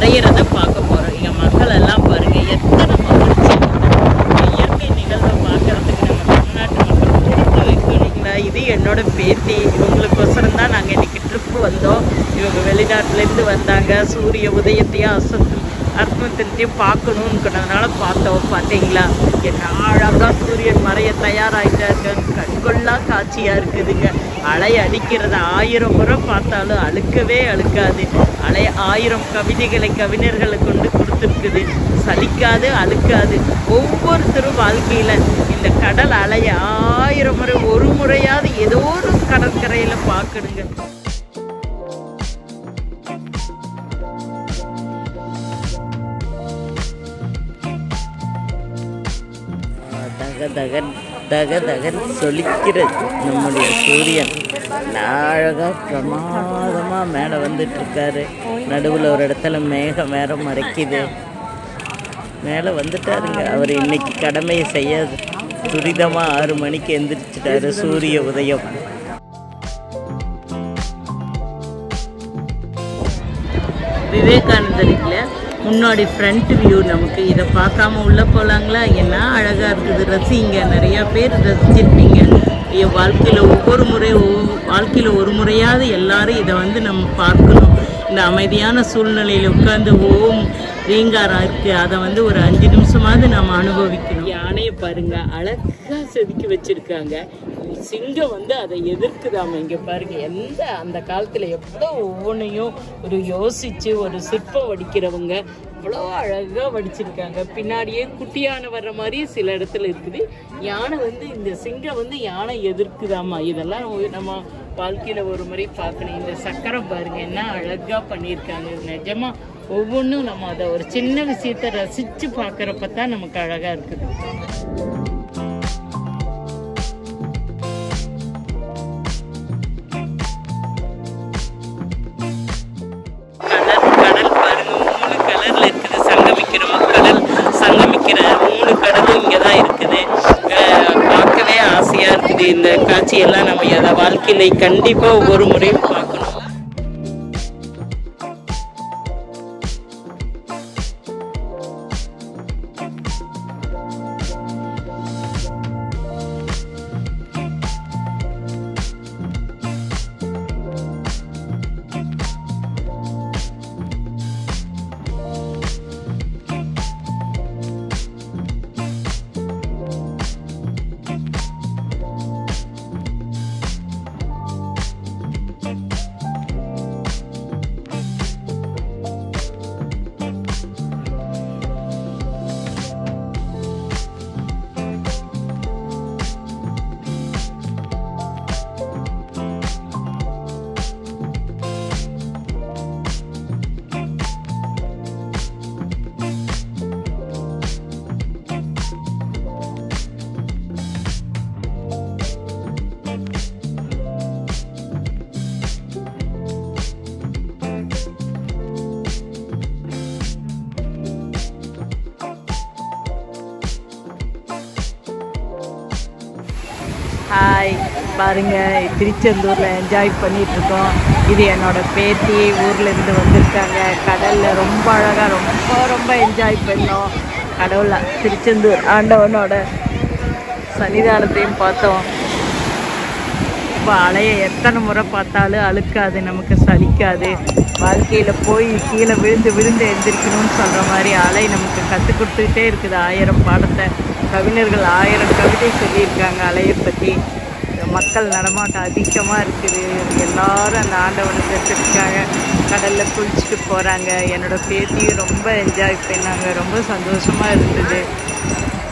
அலையிறத பார்க்க போகிறோம். இங்கே மக்கள் எல்லாம் பாருங்கள், எத்தனை மகிழ்ச்சி. இயற்கை நிகழ்வை பார்க்குறதுக்கு நம்ம தமிழ்நாட்டு மக்கள் கொடுத்து வைக்கணுங்களா. இது என்னோட பேத்தி. இவங்களுக்கோசரம் தான் நாங்கள் இன்றைக்கி ட்ரிப்பு வந்தோம். இவங்க வெளிநாட்டிலேருந்து வந்தாங்க. சூரிய உதயத்தையும் அர்த்தத்தையும் பார்க்கணுன்றதுனால பார்த்தோம். பார்த்தீங்களா, என்ன அழகாக சூரியன் மறைய தயாராகிட்டாங்க. கண்கொள்ளா காட்சியாக இருக்குதுங்க. அலை அடிக்கிறத 1000 முறை பார்த்தாலும் அழுக்கவே அழுக்காது. அலை 1000 கவிதைகளை கவிஞர்களை கொண்டு கொடுத்துருக்குது. சலிக்காது, அழுக்காது. ஒவ்வொருத்தரும் வாழ்க்கையில் இந்த கடல் அலையை 1000 முறை ஒரு முறையாவது ஏதோ ஒரு கடற்கரையில் பார்க்கணுங்க. தகதகன் தகதகன் சொலிக்கிறது நம்முடைய சூரியன். அழகாக பிரமாதமாக மேலே வந்துட்டுருக்காரு. நடுவில் ஒரு இடத்துல மேகம் வேற மறைக்குது. மேலே வந்துட்டாருங்க. அவர் இன்னைக்கு கடமையை செய்ய துரிதமாக 6 மணிக்கு எந்திரிச்சிட்டாரு. சூரிய உதயம். விவேகானந்தரில் முன்னாடி ஃப்ரண்ட் வியூ. நமக்கு இதை பார்க்காம உள்ளே போகலாங்களா? என்ன அழகாக இருக்குது, ரசிங்க. நிறையா பேர் ரசிச்சிருப்பீங்க. என் வாழ்க்கையில் ஒரு முறையாவது எல்லாரும் இதை நம்ம பார்க்கணும். இந்த அமைதியான சூழ்நிலையில் உட்காந்து ஓம் ரீங்காரம் இருக்குது, அதை ஒரு 5 நிமிஷமாவது நம்ம அனுபவிக்கணும். யானையை பாருங்கள், அழகாக செதுக்கி வச்சுருக்காங்க. சிங்கம் அதை எதிர்க்குதாம. இங்கே பாருங்கள், அந்த காலத்தில் எவ்வளோ ஒவ்வொன்றையும் யோசித்து ஒரு சிற்பம் வடிக்கிறவங்க அவ்வளோ அழகாக வடிச்சிருக்காங்க. பின்னாடியே குட்டியான வர்ற மாதிரியே சில இடத்துல இருக்குது. யானை இந்த சிங்கம் யானை எதிர்க்குதாமா. இதெல்லாம் நம்ம வாழ்க்கையில் ஒரு முறை பார்க்கணும். இந்த சக்கரம் பாருங்கள், என்ன அழகாக பண்ணியிருக்காங்க. நிஜமாக ஒவ்வொன்றும் நம்ம அதை ஒரு சின்ன விஷயத்தை ரசித்து பார்க்குறப்ப தான் நமக்கு அழகாக இருக்குது. கடல் பாருங்க, 3 கலர்ல இருக்குது. சங்கமிக்கிற 3 கடலும் இங்கே தான் இருக்குது. பார்க்கவே ஆசையாக இருக்குது. இந்த காட்சியெல்லாம் நம்ம அதை வாழ்க்கையில் கண்டிப்பாக ஒவ்வொரு முறையும் பார்க்கணும். ஹாய் பாருங்கள், திருச்செந்தூரில் என்ஜாய் பண்ணிகிட்ருக்கோம். இது என்னோடய பேத்தி. ஊர்லேருந்து வந்திருக்காங்க. கடலில் ரொம்ப அழகாக ரொம்ப என்ஜாய் பண்ணோம். கடவுளை திருச்செந்தூர் ஆண்டவனோட சன்னிதானத்தையும் பார்த்தோம். இப்போ அலையை எத்தனை முறை பார்த்தாலும் அழுக்காது, நமக்கு சலிக்காது. வாழ்க்கையில் போய் கீழே விழுந்து எந்திரிக்கணும்னு சொல்கிற மாதிரி அலை நமக்கு கற்றுக் கொடுத்துக்கிட்டே இருக்குது. 1000 பாடத்தை கவிஞர்கள் 1000 கவிதை சொல்லியிருக்காங்க அலையை பற்றி. மக்கள் நடமாட்டம் அதிகமாக இருக்குது. எல்லோரும் அந்த ஆண்டவனை தரிசிக்காங்க. கடலில் குளிச்சுட்டு போகிறாங்க. என்னோடய பேத்தியும் ரொம்ப என்ஜாய் பண்ணாங்க. ரொம்ப சந்தோஷமாக இருந்தது.